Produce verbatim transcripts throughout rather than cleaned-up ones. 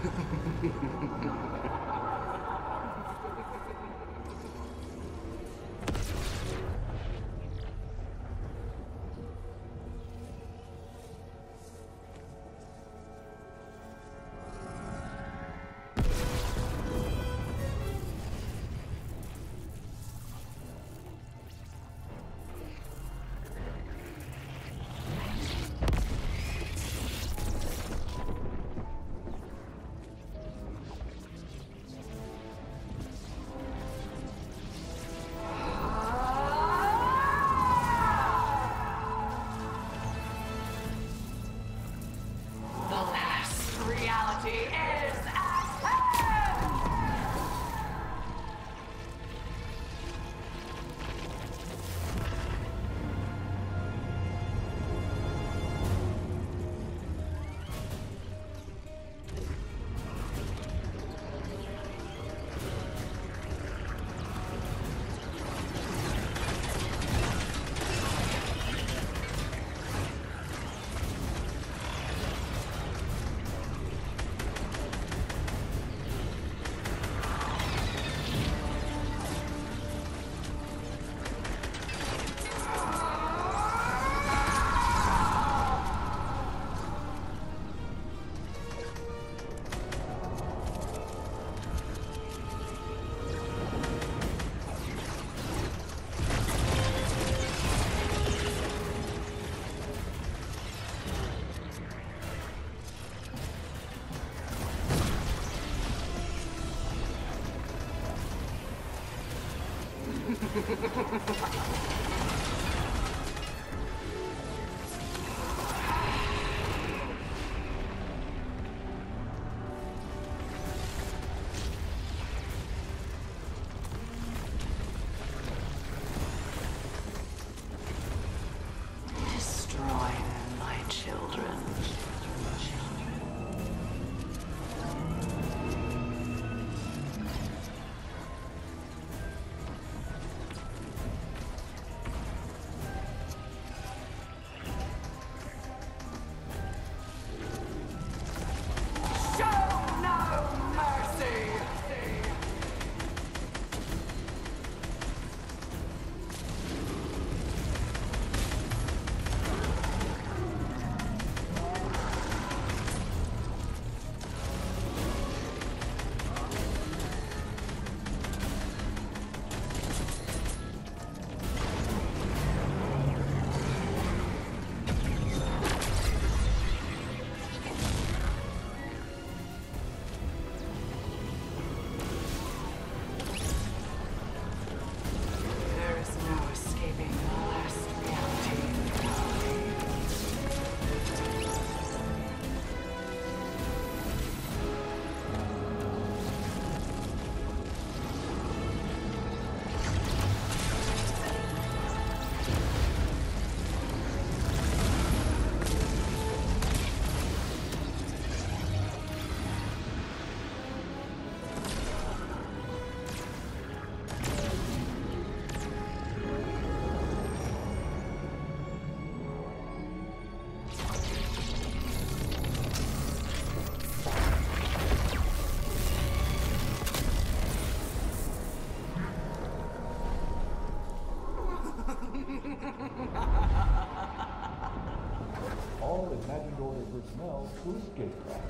All Imagined Order personnel to Escapecraft.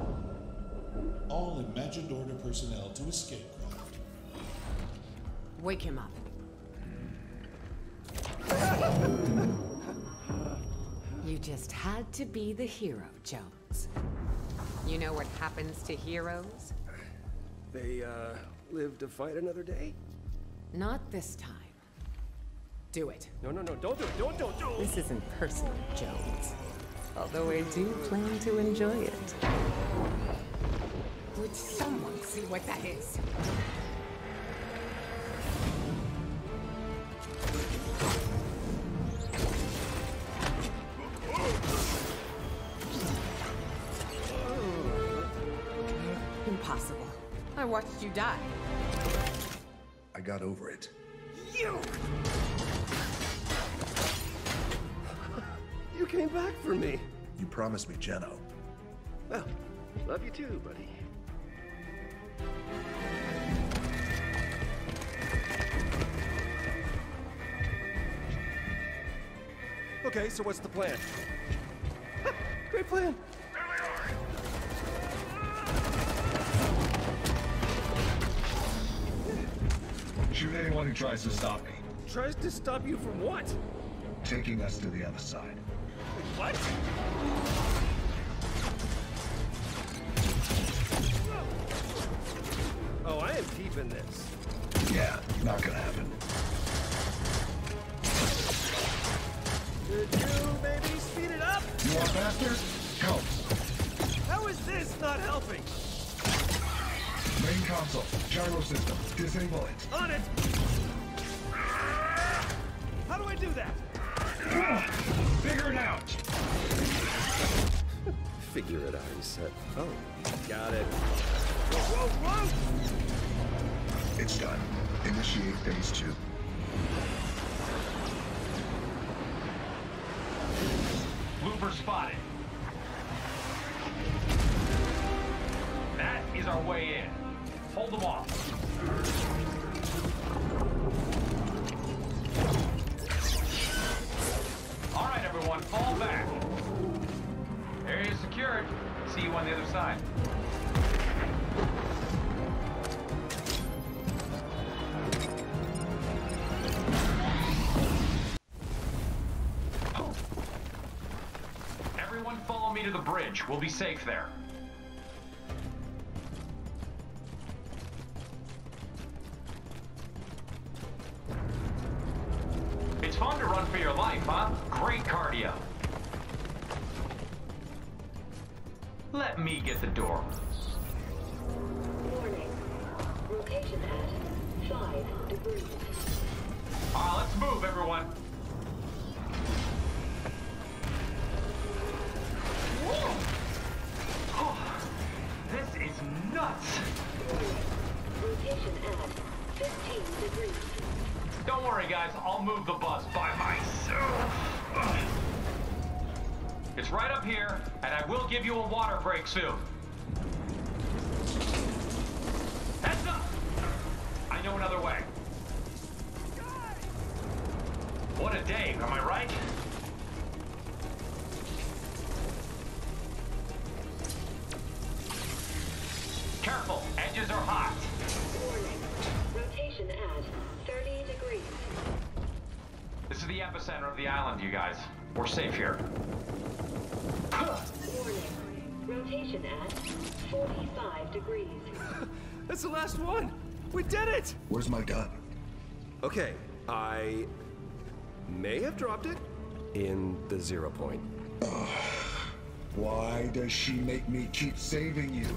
All Imagined Order personnel to Escapecraft. Wake him up. You just had to be the hero, Jones. You know what happens to heroes? They, uh, live to fight another day? Not this time. Do it. No, no, no, don't do it, don't, don't, don't! This isn't personal, Jones. Although I do plan to enjoy it. Would someone see what that is? Impossible. I watched you die. I got over it. You! You came back for me. You promised me Geno. Well, love you too, buddy. Okay, so what's the plan? Great plan. Shoot anyone who tries to stop me. Tries to stop you from what? Taking us to the other side. What? Oh, I am keeping this. Yeah, not gonna happen. Could you maybe speed it up? You want faster? Go. How is this not helping? Main console, gyro system, disable it. On it! How do I do that? Figure it out. Figure it out, he said. Oh, got it. Whoa, whoa, whoa! It's done. Initiate phase two. Looper spotted. That is our way in. Hold them off. All right, everyone, fall back. Area is secured. See you on the other side. Everyone follow me to the bridge. We'll be safe there. It's fun to run for your life, huh? Great cardio. Let me get the door. Warning. Rotation at five degrees. All right, let's move, everyone. Whoa! Oh, this is nuts. Warning. Rotation at fifteen degrees. Don't worry, guys. I'll move the bus by myself. Ugh. It's right up here, and I will give you a water break soon. Heads up! I know another way. What a day, am I right? Careful, edges are hot. Warning. Rotation at thirty degrees. This is the epicenter of the island, you guys. We're safe here. Warning. Rotation at forty-five degrees. That's the last one! We did it! Where's my gun? Okay, I may have dropped it in the zero point. Why does she make me keep saving you?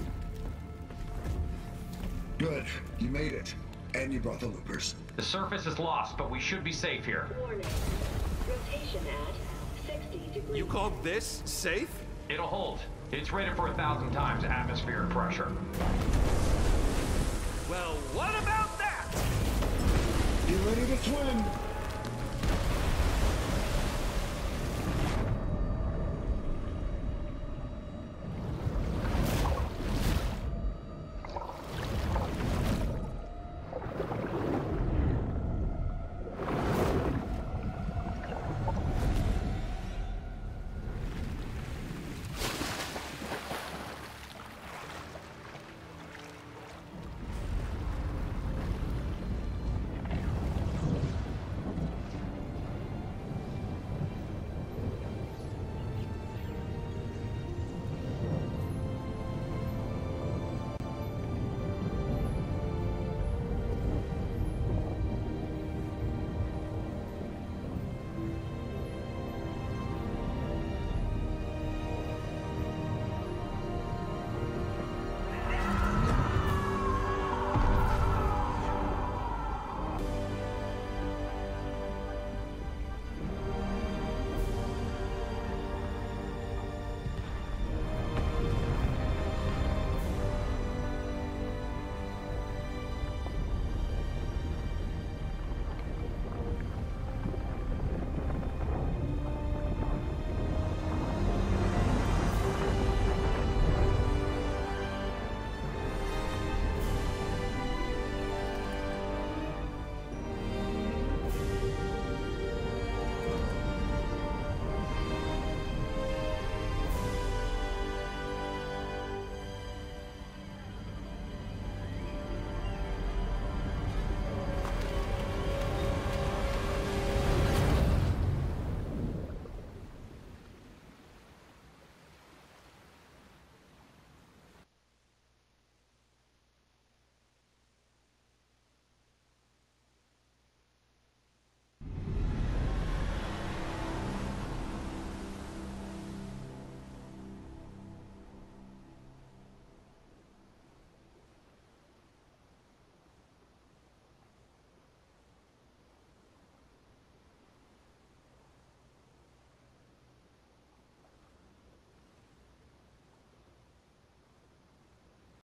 Good, you made it. And you brought the loopers. The surface is lost, but we should be safe here. Warning. Rotation at sixty degrees. You call this safe? It'll hold. It's rated for a thousand times atmospheric pressure. Well, what about that? You ready to swim?